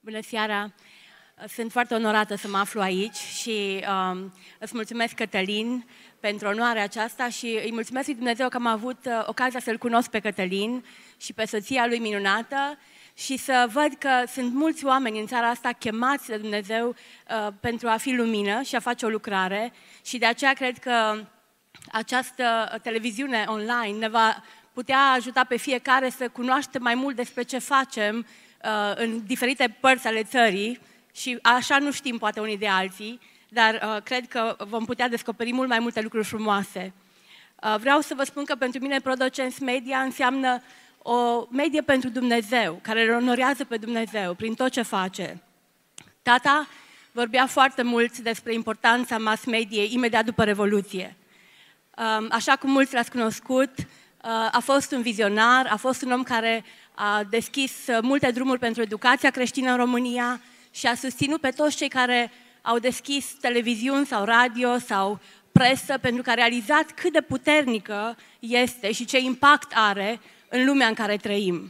Bună seara! Sunt foarte onorată să mă aflu aici și îți mulțumesc, Cătălin, pentru onoarea aceasta și îi mulțumesc lui Dumnezeu că am avut ocazia să-l cunosc pe Cătălin și pe soția lui minunată și să văd că sunt mulți oameni în țara asta chemați de Dumnezeu pentru a fi lumină și a face o lucrare și de aceea cred că această televiziune online ne va putea ajuta pe fiecare să cunoaște mai mult despre ce facem în diferite părți ale țării și așa nu știm poate unii de alții, dar cred că vom putea descoperi mult mai multe lucruri frumoase. Vreau să vă spun că pentru mine Prodocens Media înseamnă o medie pentru Dumnezeu, care îl onorează pe Dumnezeu prin tot ce face. Tata vorbea foarte mult despre importanța mass mediei imediat după Revoluție. Așa cum mulți l-ați cunoscut, a fost un vizionar, a fost un om care a deschis multe drumuri pentru educația creștină în România și a susținut pe toți cei care au deschis televiziuni sau radio sau presă, pentru că a realizat cât de puternică este și ce impact are în lumea în care trăim.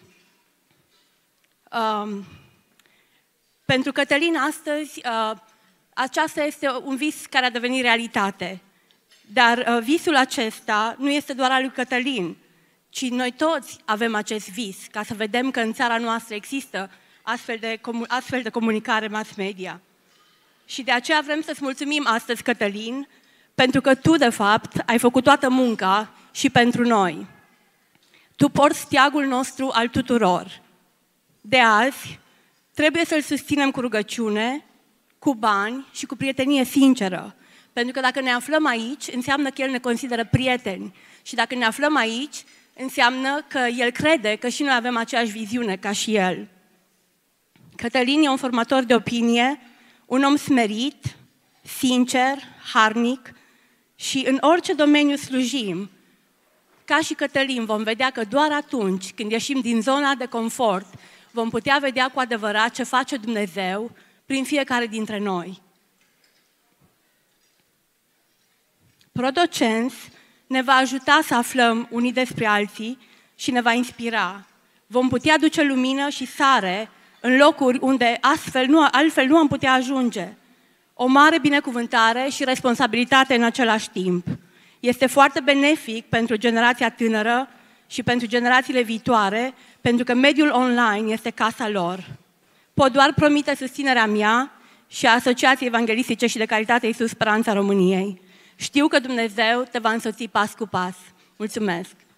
Pentru Cătălin astăzi, aceasta este un vis care a devenit realitate. Dar visul acesta nu este doar al lui Cătălin, ci noi toți avem acest vis, ca să vedem că în țara noastră există astfel de comunicare mass media. Și de aceea vrem să-ți mulțumim astăzi, Cătălin, pentru că tu, de fapt, ai făcut toată munca și pentru noi. Tu porți steagul nostru al tuturor. De azi, trebuie să-l susținem cu rugăciune, cu bani și cu prietenie sinceră. Pentru că dacă ne aflăm aici, înseamnă că El ne consideră prieteni. Și dacă ne aflăm aici, înseamnă că El crede că și noi avem aceeași viziune ca și El. Cătălin e un formator de opinie, un om smerit, sincer, harnic și în orice domeniu slujim. Ca și Cătălin vom vedea că doar atunci când ieșim din zona de confort vom putea vedea cu adevărat ce face Dumnezeu prin fiecare dintre noi. Prodocens ne va ajuta să aflăm unii despre alții și ne va inspira. Vom putea duce lumină și sare în locuri unde altfel nu am putea ajunge. O mare binecuvântare și responsabilitate în același timp. Este foarte benefic pentru generația tânără și pentru generațiile viitoare, pentru că mediul online este casa lor. Pot doar promite susținerea mea și a Asociației Evanghelistice și de Caritate Iisus Speranța României. Știu că Dumnezeu te va însoți pas cu pas. Mulțumesc!